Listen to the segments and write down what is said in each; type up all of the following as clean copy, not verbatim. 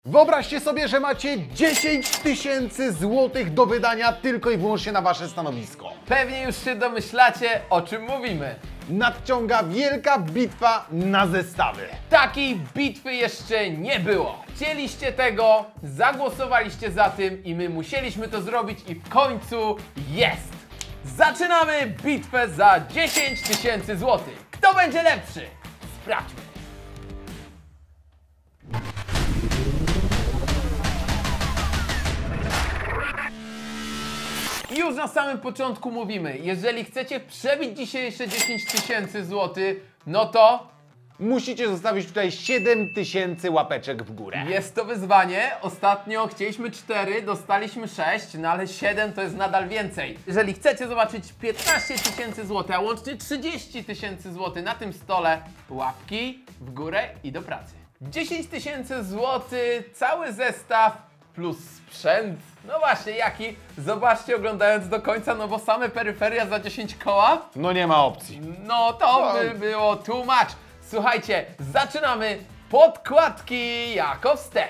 Wyobraźcie sobie, że macie 10 000 złotych do wydania tylko i wyłącznie na wasze stanowisko. Pewnie już się domyślacie, o czym mówimy. Nadciąga wielka bitwa na zestawy. Takiej bitwy jeszcze nie było. Chcieliście tego, zagłosowaliście za tym i my musieliśmy to zrobić i w końcu jest. Zaczynamy bitwę za 10 000 złotych. Kto będzie lepszy? Sprawdźmy. Już na samym początku mówimy, jeżeli chcecie przebić dzisiejsze 10 000 złotych, no to Musicie zostawić tutaj 7000 łapeczek w górę. jest to wyzwanie. Ostatnio chcieliśmy 4, dostaliśmy 6, no ale 7 to jest nadal więcej. Jeżeli chcecie zobaczyć 15 000 złotych, a łącznie 30 000 złotych na tym stole, łapki w górę i do pracy. 10 000 złotych, cały zestaw plus sprzęt. No właśnie, jaki? Zobaczcie oglądając do końca, no bo same peryferia za 10 koła? No nie ma opcji. No to by było too much. Słuchajcie, zaczynamy podkładki jako wstęp.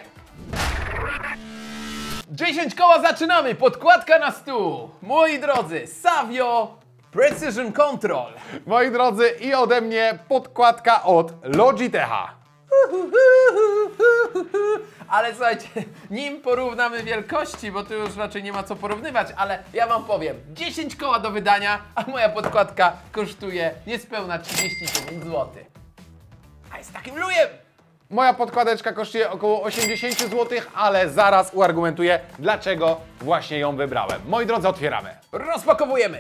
10 koła zaczynamy, podkładka na stół. Moi drodzy, Savio Precision Control. Moi drodzy, i ode mnie podkładka od Logitecha. Ale słuchajcie, nim porównamy wielkości, bo tu już raczej nie ma co porównywać, ale ja wam powiem, 10 koła do wydania, a moja podkładka kosztuje niespełna 39 zł. A jest takim lujem! Moja podkładeczka kosztuje około 80 zł, ale zaraz uargumentuję, dlaczego właśnie ją wybrałem. Moi drodzy, otwieramy. Rozpakowujemy!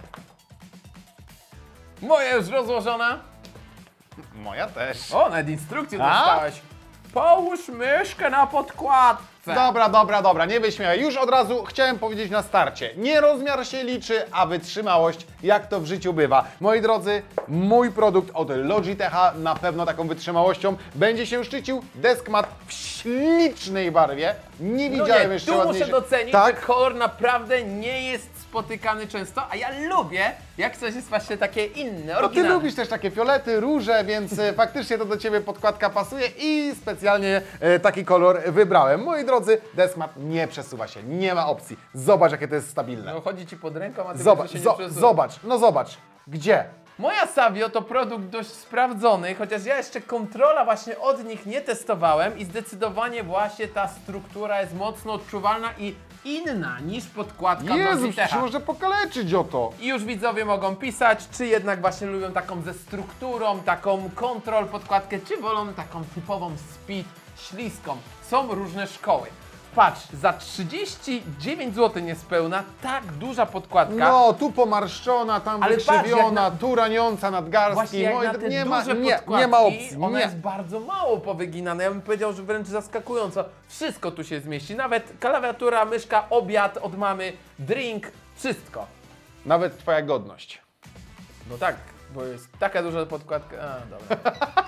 Moja już rozłożona. Moja też. O, nawet instrukcję A? dostałeś. Połóż myszkę na podkładce. Dobra, nie wyśmiewaj. Już od razu chciałem powiedzieć na starcie. Nie rozmiar się liczy, a wytrzymałość, jak to w życiu bywa. Moi drodzy, mój produkt od Logitecha na pewno taką wytrzymałością będzie się szczycił. Deskmat w ślicznej barwie. Nie No widziałem nie, jeszcze tu muszę ładniejszej. docenić, Tak? że kolor naprawdę nie jest spotykany często, a ja lubię, jak coś jest właśnie takie inne, No ty oryginalne. lubisz też takie fiolety, róże, więc faktycznie to do ciebie podkładka pasuje i specjalnie taki kolor wybrałem. Moi drodzy, Deskmat nie przesuwa się, nie ma opcji. Zobacz, jakie to jest stabilne. No chodzi ci pod ręką, a ty Zobacz, się nie przesuwa. zobacz. Gdzie? Moja Savio to produkt dość sprawdzony, chociaż ja jeszcze kontrola właśnie od nich nie testowałem i zdecydowanie właśnie ta struktura jest mocno odczuwalna i inna niż podkładka Jezus, Logitecha. się może pokaleczyć o to. I już widzowie mogą pisać, czy jednak właśnie lubią taką ze strukturą, taką kontrol podkładkę, czy wolą taką typową speed, śliską. Są różne szkoły. Patrz, za 39 zł niespełna, tak duża podkładka. No, tu pomarszczona, tam Ale patrz, wykrzywiona, jak tu raniąca nadgarstki. Właśnie jak Moi na drodzy, te nie ma, duże nie podkładki, ma opcji. ona Nie. jest bardzo mało powyginana. Ja bym powiedział, że wręcz zaskakująco. Wszystko tu się zmieści. Nawet klawiatura, myszka, obiad od mamy, drink, wszystko. Nawet twoja godność. No tak, bo jest taka duża podkładka. A, dobra.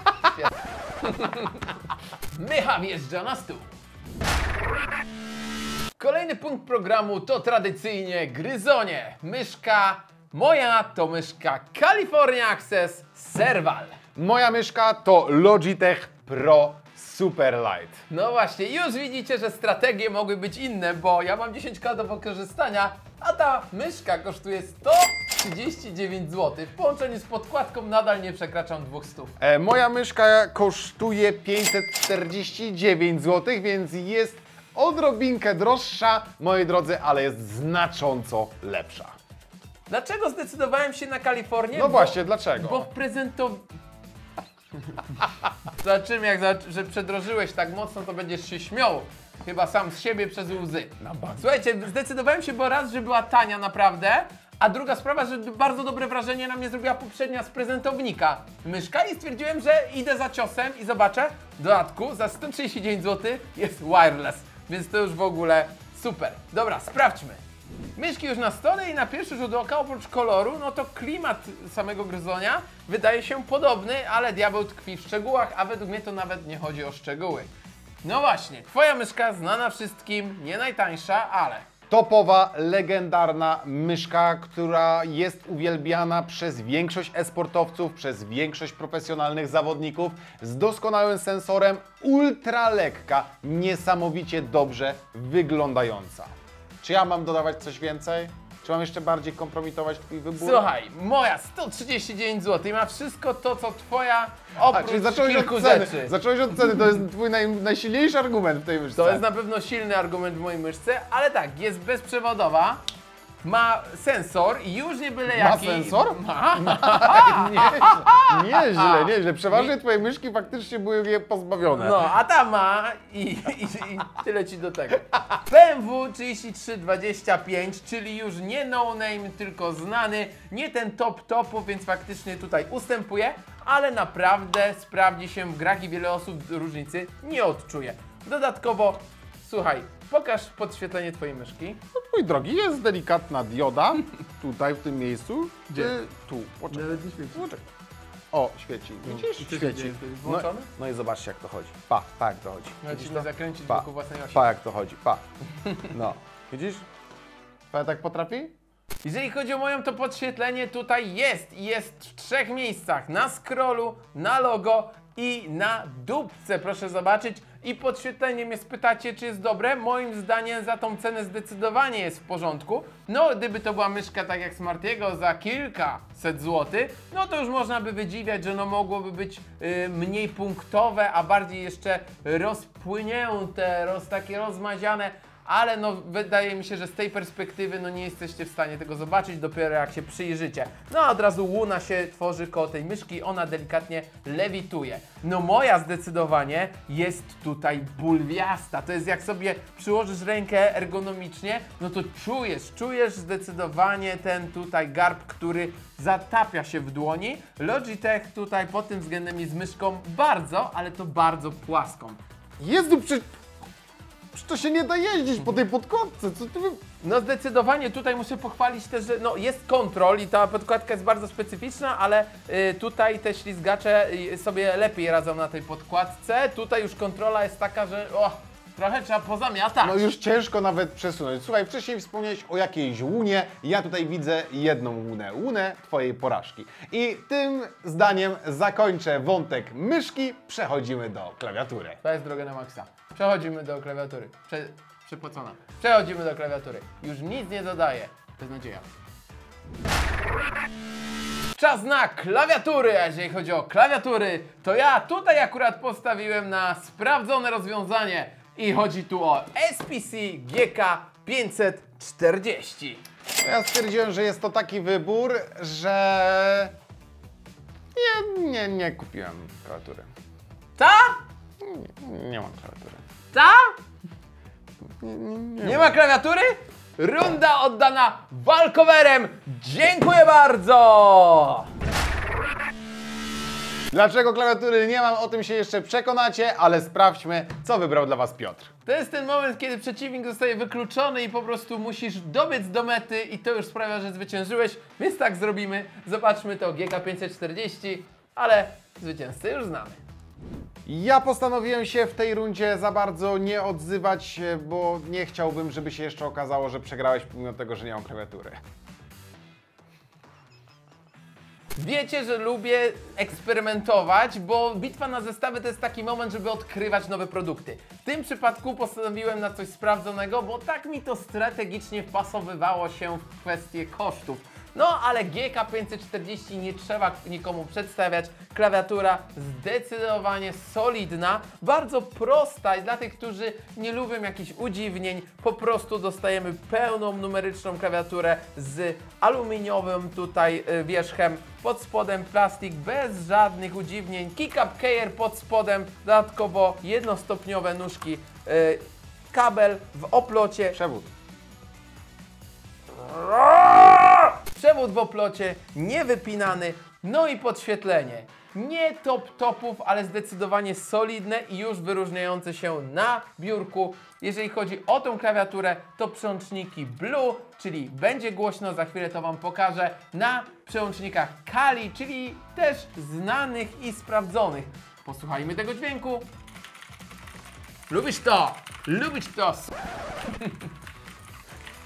Mycha wjeżdża na stół. Kolejny punkt programu to tradycyjnie gryzonie. Myszka moja to myszka California Access Serval. Moja myszka to Logitech Pro Super Light. No właśnie, już widzicie, że strategie mogły być inne, bo ja mam 10K do wykorzystania, a ta myszka kosztuje 139 zł. W połączeniu z podkładką nadal nie przekraczam 200. Moja myszka kosztuje 549 zł, więc jest odrobinkę droższa, moi drodzy, ale jest znacząco lepsza. Dlaczego zdecydowałem się na Kalifornię? No właśnie, dlaczego? Bo w Zobaczymy, że przedrożyłeś tak mocno, to będziesz się śmiał. Chyba sam z siebie przez łzy. Słuchajcie, zdecydowałem się, bo raz, że była tania naprawdę, a druga sprawa, że bardzo dobre wrażenie na mnie zrobiła poprzednia z prezentownika myszka i stwierdziłem, że idę za ciosem i zobaczę. W dodatku za 139 zł jest wireless, więc to już w ogóle super. Dobra, sprawdźmy. Myszki już na stole i na pierwszy rzut oka oprócz koloru, no to klimat samego gryzonia wydaje się podobny, ale diabeł tkwi w szczegółach, a według mnie to nawet nie chodzi o szczegóły. No właśnie, twoja myszka znana wszystkim, nie najtańsza, ale Topowa, legendarna myszka, która jest uwielbiana przez większość e-sportowców, przez większość profesjonalnych zawodników, z doskonałym sensorem, ultra lekka, niesamowicie dobrze wyglądająca. Czy ja mam dodawać coś więcej? Czy mam jeszcze bardziej kompromitować Twój wybór? Słuchaj, moja 139 zł i ma wszystko to, co twoja, oprócz czyli zacząłeś kilku od ceny. rzeczy. Zacząłeś od ceny, to jest Twój najsilniejszy argument w tej myszce. To jest na pewno silny argument w mojej myszce, ale tak, jest bezprzewodowa, ma sensor i już nie byle jaki. Ma sensor? Ma. Nieźle. Przeważnie Twoje myszki faktycznie były je pozbawione. No, a ta ma i tyle ci do tego. BMW 3325, czyli już nie no name, tylko znany, nie ten top topów, więc faktycznie tutaj ustępuje, ale naprawdę sprawdzi się w grach i wiele osób różnicy nie odczuje. Dodatkowo, słuchaj, pokaż podświetlenie twojej myszki. No, mój drogi, jest delikatna dioda, tutaj w tym miejscu. Gdzie? Tu, poczekaj. Nawet nie świeci. Poczekaj. O, świeci. Widzisz? I co się Świeci. dzieje wtedy? No, Włączone? no i zobaczcie, jak to chodzi. Pa, jak to chodzi. Widzisz Lecimy to? zakręcić Pa. wokół własnej osi. Pa, jak to chodzi. Pa. No. Widzisz? Pa, tak potrafi? Jeżeli chodzi o moją, to podświetlenie tutaj jest i jest w 3 miejscach. Na scrollu, na logo i na dupce, proszę zobaczyć. I podświetlenie mnie spytacie, czy jest dobre? Moim zdaniem za tą cenę zdecydowanie jest w porządku. No, gdyby to była myszka tak jak Smartiego za kilkaset złotych, no to już można by wydziwiać, że no mogłoby być mniej punktowe, a bardziej jeszcze rozpłynięte, takie rozmaziane. Ale no wydaje mi się, że z tej perspektywy no nie jesteście w stanie tego zobaczyć, dopiero jak się przyjrzycie. No a od razu łuna się tworzy koło tej myszki, ona delikatnie lewituje. No moja zdecydowanie jest tutaj bulwiasta. To jest jak sobie przyłożysz rękę ergonomicznie, no to czujesz zdecydowanie ten tutaj garb, który zatapia się w dłoni. Logitech tutaj pod tym względem jest myszką bardzo, ale to bardzo płaską. Jezu, przecież to się nie da jeździć po tej podkładce, co ty... No zdecydowanie tutaj muszę pochwalić też, że no, jest kontrol i ta podkładka jest bardzo specyficzna, ale tutaj te ślizgacze sobie lepiej radzą na tej podkładce. Tutaj już kontrola jest taka, że trochę trzeba pozamiatać. No już ciężko nawet przesunąć. Słuchaj, wcześniej wspomniałeś o jakiejś łunie, ja tutaj widzę jedną łunę Twojej porażki. I tym zdaniem zakończę wątek myszki, przechodzimy do klawiatury. To jest droga na maksa. Przechodzimy do klawiatury. Przypłacona. Przechodzimy do klawiatury. Już nic nie dodaję. Beznadzieja. Czas na klawiatury, a jeżeli chodzi o klawiatury, to ja tutaj akurat postawiłem na sprawdzone rozwiązanie i chodzi tu o SPC GK540. Ja stwierdziłem, że jest to taki wybór, że nie kupiłem klawiatury. Ta? Nie mam klawiatury. Ta? Nie ma klawiatury? Runda oddana walkowerem. Dziękuję bardzo! Dlaczego klawiatury nie mam, o tym się jeszcze przekonacie, ale sprawdźmy, co wybrał dla Was Piotr. To jest ten moment, kiedy przeciwnik zostaje wykluczony i po prostu musisz dobiec do mety i to już sprawia, że zwyciężyłeś, więc tak zrobimy. Zobaczmy to GK540, ale zwycięzcę już znamy. Ja postanowiłem się w tej rundzie za bardzo nie odzywać, bo nie chciałbym, żeby się jeszcze okazało, że przegrałeś pomimo tego, że nie mam klawiatury. Wiecie, że lubię eksperymentować, bo bitwa na zestawy to jest taki moment, żeby odkrywać nowe produkty. W tym przypadku postanowiłem na coś sprawdzonego, bo tak mi to strategicznie wpasowywało się w kwestię kosztów. No ale GK540 nie trzeba nikomu przedstawiać. Klawiatura zdecydowanie solidna, bardzo prosta i dla tych, którzy nie lubią jakichś udziwnień, po prostu dostajemy pełną numeryczną klawiaturę z aluminiowym tutaj wierzchem, pod spodem plastik bez żadnych udziwnień, kick-up keyer pod spodem, dodatkowo jednostopniowe nóżki, kabel w oplocie. Przewód w oplocie, niewypinany, no i podświetlenie. Nie top topów, ale zdecydowanie solidne i już wyróżniające się na biurku. Jeżeli chodzi o tą klawiaturę, to przełączniki Blue, czyli będzie głośno, za chwilę to Wam pokażę, na przełącznikach Kali, czyli też znanych i sprawdzonych. Posłuchajmy tego dźwięku. Lubisz to? Lubisz to?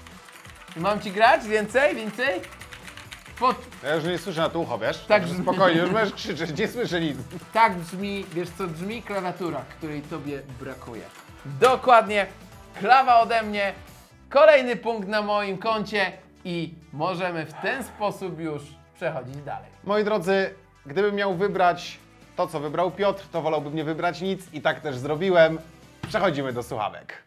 Mam ci grać? Więcej? Więcej? Ja już nie słyszę na to ucho, wiesz? Tak Także brzmi. spokojnie, już możesz krzyczeć, nie słyszę nic. Tak brzmi, wiesz co brzmi klawiatura, której tobie brakuje. Dokładnie, klawa ode mnie, kolejny punkt na moim koncie i możemy w ten sposób już przechodzić dalej. Moi drodzy, gdybym miał wybrać to, co wybrał Piotr, to wolałbym nie wybrać nic i tak też zrobiłem. Przechodzimy do słuchawek.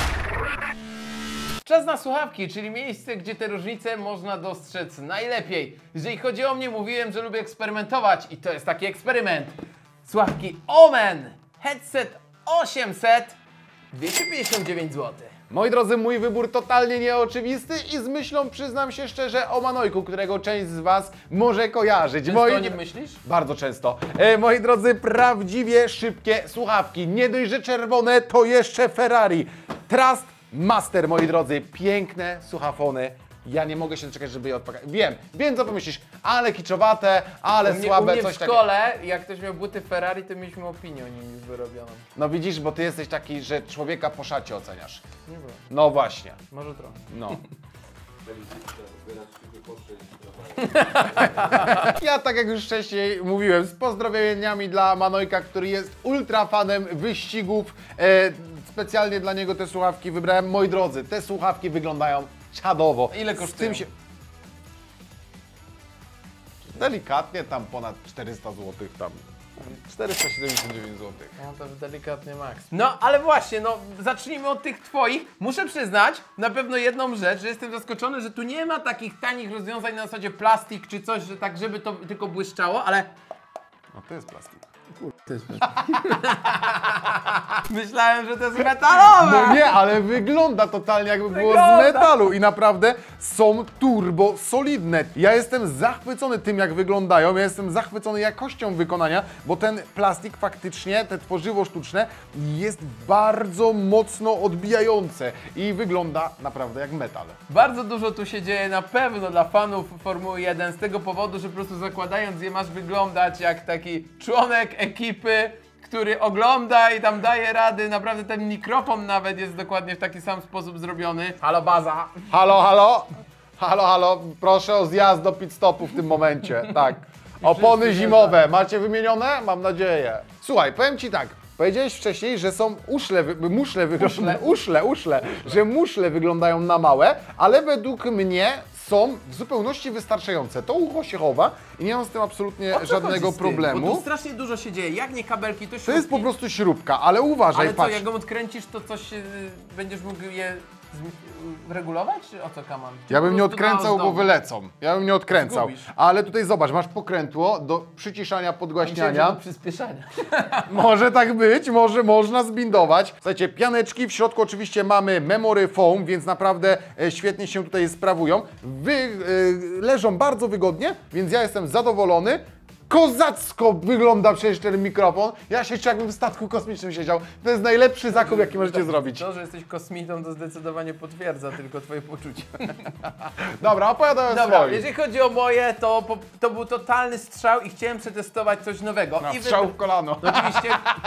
Czas na słuchawki, czyli miejsce, gdzie te różnice można dostrzec najlepiej. Jeżeli chodzi o mnie, mówiłem, że lubię eksperymentować i to jest taki eksperyment. Słuchawki Omen Headset 800, 259 zł. Moi drodzy, mój wybór totalnie nieoczywisty i z myślą, przyznam się szczerze, o Manojku, którego część z Was może kojarzyć. Często o nim myślisz? Bardzo często. Moi drodzy, prawdziwie szybkie słuchawki. Nie dość, że czerwone, to jeszcze Ferrari. Trust Master, moi drodzy. Piękne słuchafony. Ja nie mogę się doczekać, żeby je odpakać. Wiem co pomyślisz, ale kiczowate, ale u słabe, mnie coś w takiego. szkole, jak ktoś miał buty Ferrari, to mieliśmy opinię o nim już wyrobioną. No widzisz, bo ty jesteś taki, że człowieka po szacie oceniasz. Nie było. No właśnie, Może trochę. no. Ja, tak jak już wcześniej mówiłem, z pozdrowieniami dla Manojka, który jest ultra fanem wyścigów. Specjalnie dla niego te słuchawki wybrałem. Moi drodzy, te słuchawki wyglądają czadowo. Ile Z kosztują? tym się... Delikatnie tam ponad 400 zł tam. 479 zł. No to delikatnie max. No ale właśnie, no zacznijmy od tych twoich. Muszę przyznać na pewno jedną rzecz, że jestem zaskoczony, że tu nie ma takich tanich rozwiązań na zasadzie plastik czy coś, że tak żeby to tylko błyszczało, ale No to jest plastik. myślałem, że to jest metalowe. No nie, ale wygląda totalnie jakby było z Wygląda. metalu i naprawdę są turbo solidne. Ja jestem zachwycony tym, jak wyglądają, ja jestem zachwycony jakością wykonania, bo ten plastik faktycznie, te tworzywo sztuczne jest bardzo mocno odbijające i wygląda naprawdę jak metal. Bardzo dużo tu się dzieje na pewno dla fanów Formuły 1 z tego powodu, że po prostu zakładając je masz wyglądać jak taki członek ekipy, który ogląda i tam daje rady. Naprawdę ten mikrofon nawet jest dokładnie w taki sam sposób zrobiony. Halo baza! Halo, halo? Halo, halo, proszę o zjazd do pit stopu w tym momencie, tak. Opony zimowe, macie wymienione? Mam nadzieję. Słuchaj, powiem Ci tak, powiedziałeś wcześniej, że są że muszle wyglądają na małe, ale według mnie są w zupełności wystarczające. To ucho się chowa i nie mam z tym absolutnie O co żadnego chodzi z tym? Bo problemu. tu strasznie dużo się dzieje. Jak nie kabelki, to śrubki. To jest po prostu śrubka, ale uważaj, Ale co, patrz. jak go odkręcisz, to coś będziesz mógł je regulować? Czy o co kaman? Czy Ja po bym nie prostu na odkręcał, bo ozdoby? wylecą. Ja bym nie odkręcał. Zgubisz. Ale tutaj zobacz, masz pokrętło do przyciszania, Myślałem, że podgłaśniania. do przyspieszania. Może tak być, może można zbindować. Słuchajcie, pianeczki, w środku oczywiście mamy memory foam, więc naprawdę świetnie się tutaj sprawują. Leżą bardzo wygodnie, więc ja jestem zadowolony. Kozacko wygląda przecież ten mikrofon. Ja się czuję, jakbym w statku kosmicznym siedział. To jest najlepszy zakup, jaki możecie zrobić. To, że jesteś kosmitą, to zdecydowanie potwierdza tylko twoje poczucie. Dobra, opowiadaj o Dobra, swoim. jeżeli chodzi o moje, to był totalny strzał i chciałem przetestować coś nowego. Na I strzał w kolano. Oczywiście.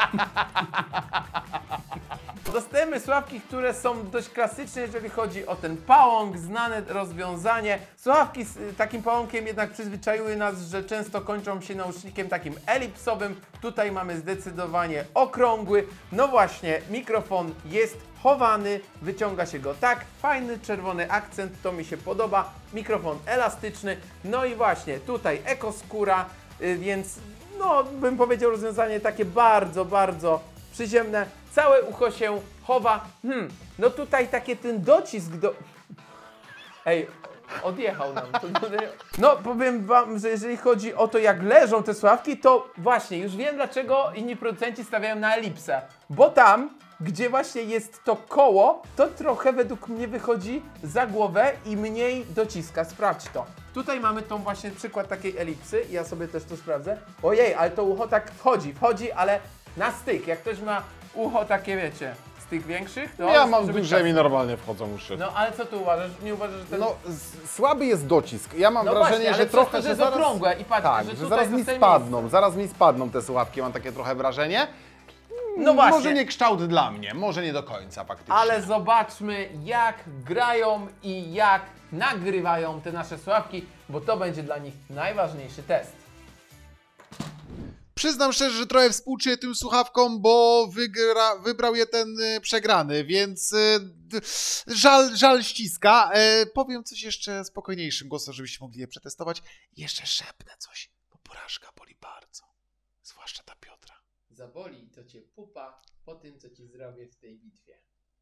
Dostajemy słuchawki, które są dość klasyczne, jeżeli chodzi o ten pałąk, znane rozwiązanie. Słuchawki z takim pałąkiem jednak przyzwyczaiły nas, że często kończą się nausznikiem takim elipsowym. Tutaj mamy zdecydowanie okrągły. No właśnie, mikrofon jest chowany, wyciąga się go tak. Fajny czerwony akcent, to mi się podoba. Mikrofon elastyczny. No i właśnie, tutaj ekoskóra, więc no bym powiedział rozwiązanie takie bardzo, bardzo przyziemne. Całe ucho się chowa. No tutaj takie ten docisk do... Ej, odjechał nam. No powiem wam, że jeżeli chodzi o to, jak leżą te słuchawki, to właśnie już wiem, dlaczego inni producenci stawiają na elipsę. Bo tam, gdzie właśnie jest to koło, to trochę według mnie wychodzi za głowę i mniej dociska. Sprawdź to. Tutaj mamy tą właśnie przykład takiej elipsy. Ja sobie też to sprawdzę. Ojej, ale to ucho tak wchodzi, ale na styk. Jak ktoś ma ucho takie, wiecie, z tych większych, to... Ja mam żeby duże i normalnie wchodzą uszy. No ale co tu uważasz? Nie uważasz, że ten... No, słaby jest docisk. Ja mam No wrażenie, właśnie, ale że przez trochę to, że się jest zaraz... okrągłe i patrz, tak, że że tutaj zaraz mi zostaje spadną, zaraz mi spadną te słuchawki, mam takie trochę wrażenie. No właśnie. Może nie kształt dla mnie, może nie do końca faktycznie. Ale zobaczmy, jak grają i jak nagrywają te nasze słuchawki, bo to będzie dla nich najważniejszy test. Przyznam szczerze, że trochę współczuję tym słuchawkom, bo wybrał je ten przegrany, więc żal ściska. Powiem coś jeszcze spokojniejszym głosem, żebyście mogli je przetestować. Jeszcze szepnę coś, bo porażka boli bardzo. Zwłaszcza ta Piotra. Zaboli to cię pupa po tym, co ci zrobię w tej bitwie.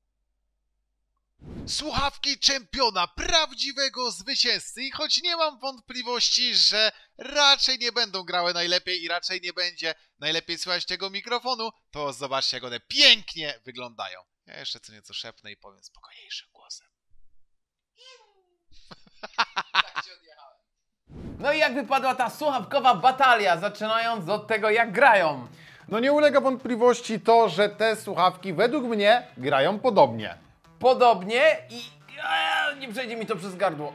Słuchawki czempiona, prawdziwego zwycięzcy i choć nie mam wątpliwości, że raczej nie będą grały najlepiej i raczej nie będzie najlepiej słychać tego mikrofonu, to zobaczcie, jak one pięknie wyglądają. Ja jeszcze co nieco szepnę i powiem spokojniejszym głosem. No i jak wypadła ta słuchawkowa batalia, zaczynając od tego, jak grają. No nie ulega wątpliwości to, że te słuchawki według mnie grają podobnie. Podobnie i... nie przejdzie mi to przez gardło.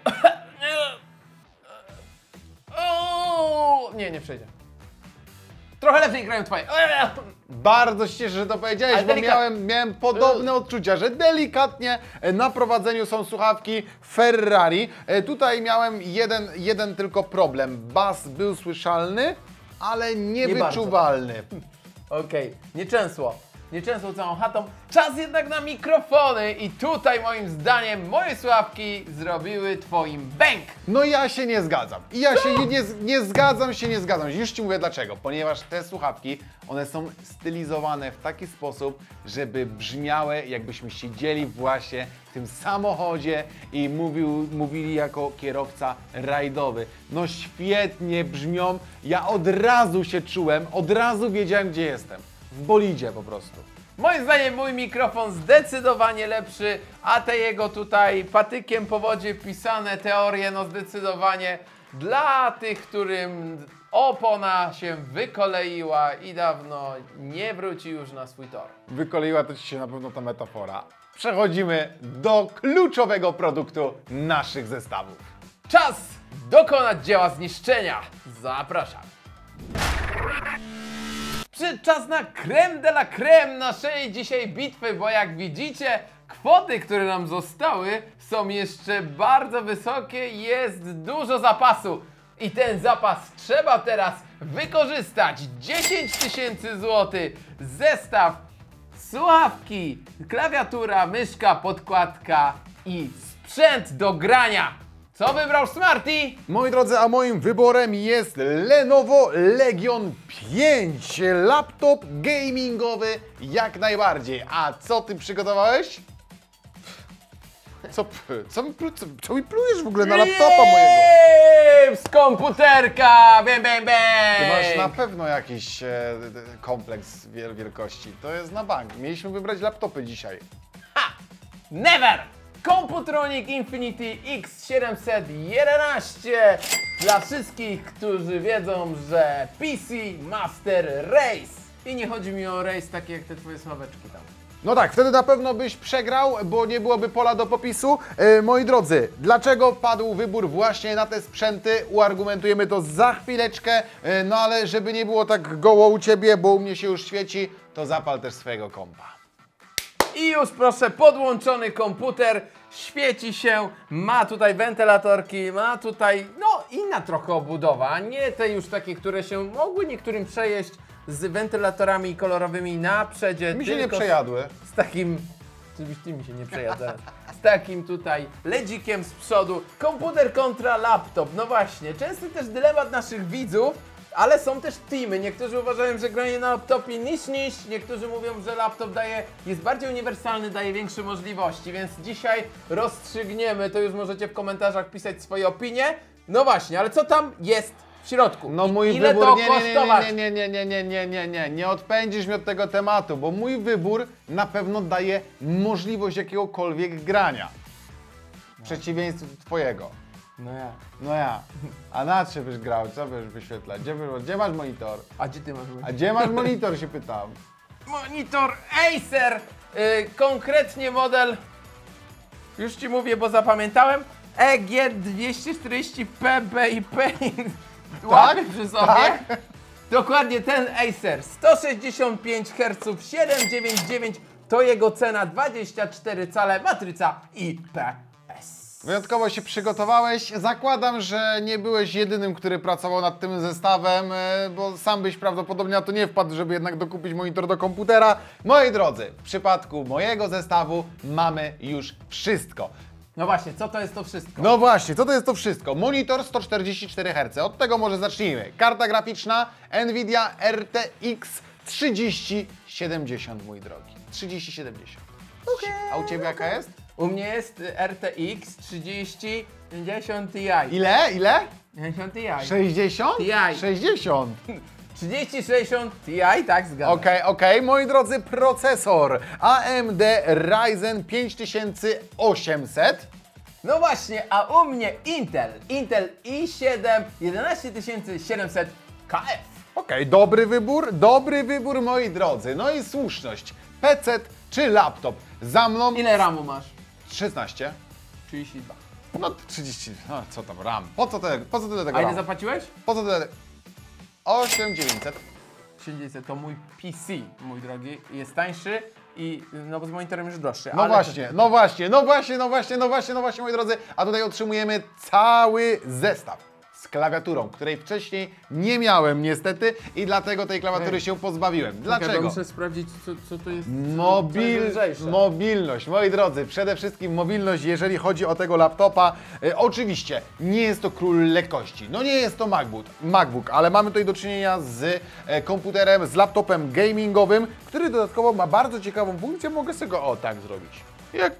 Nie przejdzie. Trochę lepiej grają twoje. Bardzo się cieszę, że to powiedziałeś, Ale bo delikatnie. miałem podobne odczucia, że delikatnie na prowadzeniu są słuchawki Ferrari. Tutaj miałem jeden tylko problem. Bas był słyszalny, ale niewyczuwalny. Okej, nieczęsło całą chatą. Czas jednak na mikrofony i tutaj moim zdaniem moje słuchawki zrobiły twoim bęk. No ja się nie zgadzam. I ja się nie zgadzam. Już Ci mówię dlaczego. Ponieważ te słuchawki, one są stylizowane w taki sposób, żeby brzmiały, jakbyśmy siedzieli właśnie w tym samochodzie i mówili jako kierowca rajdowy. No świetnie brzmią. Ja od razu się czułem, od razu wiedziałem, gdzie jestem. W bolidzie po prostu. Moim zdaniem mój mikrofon zdecydowanie lepszy, a te jego tutaj patykiem po wodzie pisane teorie, no zdecydowanie dla tych, którym opona się wykoleiła i dawno nie wróci już na swój tor. Wykoleiła to Ci się na pewno ta metafora. Przechodzimy do kluczowego produktu naszych zestawów. Czas dokonać dzieła zniszczenia. Zapraszam. Przyszedł czas na crème de la crème naszej dzisiaj bitwy, bo jak widzicie, kwoty, które nam zostały, są jeszcze bardzo wysokie i jest dużo zapasu. I ten zapas trzeba teraz wykorzystać. 10 000 złotych, zestaw, słuchawki, klawiatura, myszka, podkładka i sprzęt do grania. Co wybrał Smarty? Moi drodzy, a moim wyborem jest Lenovo Legion 5. Laptop gamingowy jak najbardziej. A co Ty przygotowałeś? Co mi plujesz w ogóle na laptopa mojego? Z komputerka! Bam, bam, bam! Ty masz na pewno jakiś kompleks wielkości. To jest na bank. Mieliśmy wybrać laptopy dzisiaj. Ha! Never! Computronic Infinity X711 dla wszystkich, którzy wiedzą, że PC Master Race. I nie chodzi mi o race takie jak te twoje sławeczki tam. No tak, wtedy na pewno byś przegrał, bo nie byłoby pola do popisu. Moi drodzy, dlaczego padł wybór właśnie na te sprzęty? Uargumentujemy to za chwileczkę, no ale żeby nie było tak goło u Ciebie, bo u mnie się już świeci, to zapal też swojego kompa. I już proszę, podłączony komputer, świeci się, ma tutaj wentylatorki, ma tutaj, no inna trochę obudowa, nie te już takie, które się mogły niektórym przejeść z wentylatorami kolorowymi na przedzie. Mi się nie tylko przejadły. Z takim, żebyś ty mi się nie przejadł zaraz. Z takim tutaj ledzikiem z przodu, komputer kontra laptop, no właśnie, częsty też dylemat naszych widzów, ale są też teamy. Niektórzy uważają, że granie na laptopie niż, niektórzy mówią, że laptop jest bardziej uniwersalny, daje większe możliwości, więc dzisiaj rozstrzygniemy, to już możecie w komentarzach pisać swoje opinie. No właśnie, ale co tam jest w środku? No mój ile wybór, to kosztować? nie odpędzisz mnie od tego tematu, bo mój wybór na pewno daje możliwość jakiegokolwiek grania. W przeciwieństwie do Twojego. No ja. A na czym byś grał? Co byś wyświetlać? Gdzie masz monitor? A gdzie ty masz? A gdzie masz monitor, się pytam. Monitor Acer! Konkretnie model, już ci mówię, bo zapamiętałem, EG240 PBIP. Łapy przy sobie. Tak? Dokładnie ten Acer, 165 Hz, 799 to jego cena, 24 cale, matryca IPS. Wyjątkowo się przygotowałeś. Zakładam, że nie byłeś jedynym, który pracował nad tym zestawem, bo sam byś prawdopodobnie na to nie wpadł, żeby jednak dokupić monitor do komputera. Moi drodzy, w przypadku mojego zestawu mamy już wszystko. No właśnie, co to jest to wszystko? No właśnie, co to jest to wszystko? Monitor 144 Hz, od tego może zacznijmy. Karta graficzna Nvidia RTX 3070, mój drogi. 3070. Okay. A u Ciebie jaka jest? U mnie jest RTX 3050 Ti. Ile? Ile? 50 Ti. 60? Ti. 60. 3060 Ti, tak zgadzam. Okej, moi drodzy, procesor AMD Ryzen 5800. No właśnie, a u mnie Intel i7 11700 KF. Dobry wybór, moi drodzy. No i słuszność. PC czy laptop? Za mną Ile RAMu masz? 16. 32. No 30, no co tam RAM? Po co tyle tego A ile RAM? zapłaciłeś? Po co tyle? 8900. 30, to mój PC, mój drogi, jest tańszy i no bo z monitorem już droższy. No ale właśnie, moi drodzy, a tutaj otrzymujemy cały zestaw z klawiaturą, której wcześniej nie miałem niestety i dlatego tej klawiatury się pozbawiłem. Dlaczego? Muszę sprawdzić, co to jest. Mobilność, moi drodzy, przede wszystkim mobilność, jeżeli chodzi o tego laptopa. Oczywiście nie jest to król lekkości, no nie jest to MacBook, ale mamy tutaj do czynienia z komputerem, z laptopem gamingowym, który dodatkowo ma bardzo ciekawą funkcję, mogę sobie go tak zrobić. Jak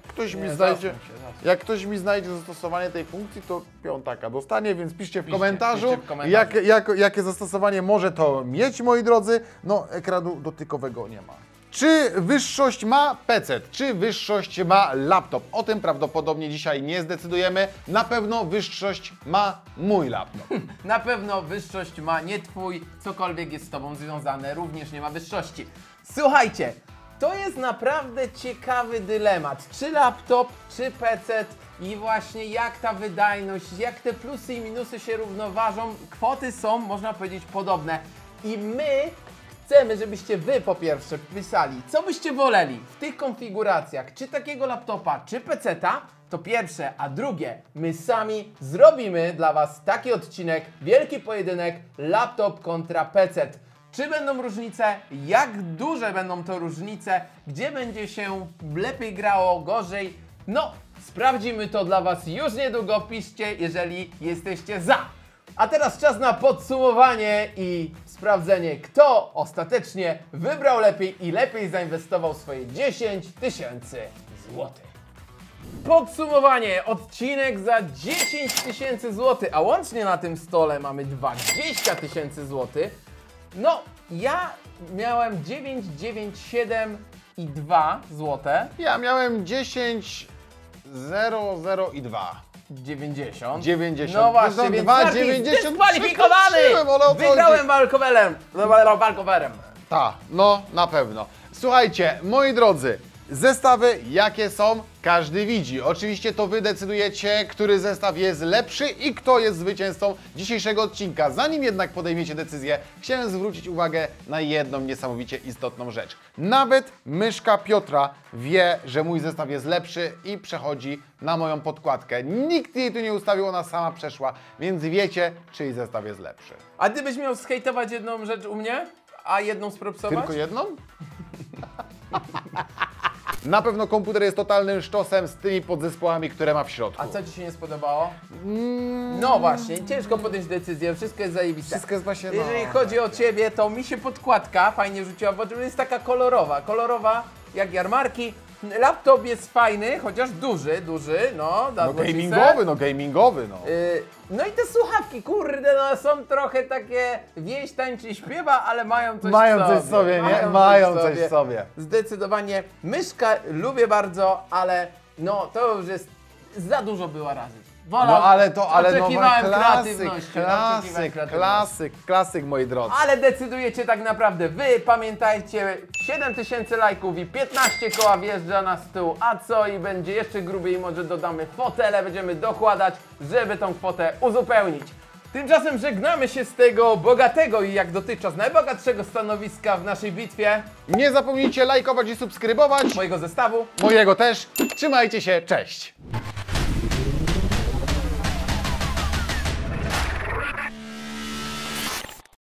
ktoś mi znajdzie zastosowanie tej funkcji, to piątaka dostanie, więc piszcie w komentarzu, jakie zastosowanie może to mieć, moi drodzy. No, ekranu dotykowego nie ma. Czy wyższość ma PC? Czy wyższość ma laptop? O tym prawdopodobnie dzisiaj nie zdecydujemy. Na pewno wyższość ma mój laptop. Na pewno wyższość ma nie twój, cokolwiek jest z tobą związane, również nie ma wyższości. Słuchajcie, to jest naprawdę ciekawy dylemat. Czy laptop, czy PC i właśnie jak ta wydajność, jak te plusy i minusy się równoważą. Kwoty są, można powiedzieć, podobne. I my chcemy, żebyście wy po pierwsze pisali, co byście woleli w tych konfiguracjach, czy takiego laptopa, czy PC-ta. To pierwsze, a drugie, my sami zrobimy dla was taki odcinek, wielki pojedynek laptop kontra PC. Czy będą różnice? Jak duże będą to różnice? Gdzie będzie się lepiej grało, gorzej? No, sprawdzimy to dla was już niedługo. Piszcie, jeżeli jesteście za. A teraz czas na podsumowanie i sprawdzenie, kto ostatecznie wybrał lepiej i lepiej zainwestował swoje 10 000 złotych. Podsumowanie, odcinek za 10 000 złotych, a łącznie na tym stole mamy 20 000 złotych. No, ja miałem 997 i 2 złote. Ja miałem 10, 0, 0 i 2. 90. 90. No właśnie, więc Martin zdyskwalifikowany! Wygrałem walkowerem. Tak, no na pewno. Słuchajcie, moi drodzy, zestawy jakie są, każdy widzi. Oczywiście to wy decydujecie, który zestaw jest lepszy i kto jest zwycięzcą dzisiejszego odcinka. Zanim jednak podejmiecie decyzję, chciałem zwrócić uwagę na jedną niesamowicie istotną rzecz. Nawet myszka Piotra wie, że mój zestaw jest lepszy i przechodzi na moją podkładkę. Nikt jej tu nie ustawił, ona sama przeszła, więc wiecie, czyj zestaw jest lepszy. A gdybyś miał zhejtować jedną rzecz u mnie, a jedną spropsować? Tylko jedną? Na pewno komputer jest totalnym sztosem z tymi podzespołami, które ma w środku. A co ci się nie spodobało? No właśnie, ciężko podjąć decyzję, wszystko jest zajebiste. Wszystko jest właśnie, Jeżeli chodzi o ciebie, to mi się podkładka fajnie rzuciła, bo jest taka kolorowa, jak jarmarki. Laptop jest fajny, chociaż duży, no. Gamingowy. No i te słuchawki, kurde, no są trochę takie, wieś tańczy, śpiewa, ale mają coś w sobie. Mają coś w sobie. Zdecydowanie. Myszka lubię bardzo, ale no to już jest, za dużo była razy. Oczekiwałem klasyk, moi drodzy. Ale decydujecie tak naprawdę wy. Pamiętajcie, 7000 lajków i 15 koła wjeżdża na stół. A co? I będzie jeszcze grubiej, może dodamy fotele, będziemy dokładać, żeby tą kwotę uzupełnić. Tymczasem żegnamy się z tego bogatego i jak dotychczas najbogatszego stanowiska w naszej bitwie, Nie zapomnijcie lajkować i subskrybować. mojego zestawu. Mojego też. Trzymajcie się, cześć!